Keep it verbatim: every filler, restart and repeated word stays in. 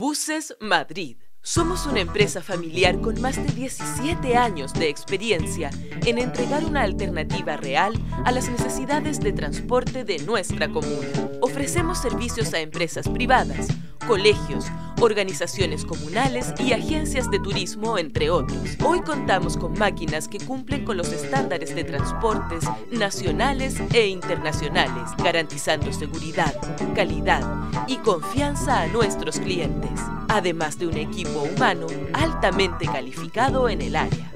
Buses Madrid. Somos una empresa familiar con más de diecisiete años de experiencia en entregar una alternativa real a las necesidades de transporte de nuestra comuna. Ofrecemos servicios a empresas privadas, colegios, organizaciones comunales y agencias de turismo, entre otros. Hoy contamos con máquinas que cumplen con los estándares de transportes nacionales e internacionales, garantizando seguridad, calidad y confianza a nuestros clientes, además de un equipo humano altamente calificado en el área.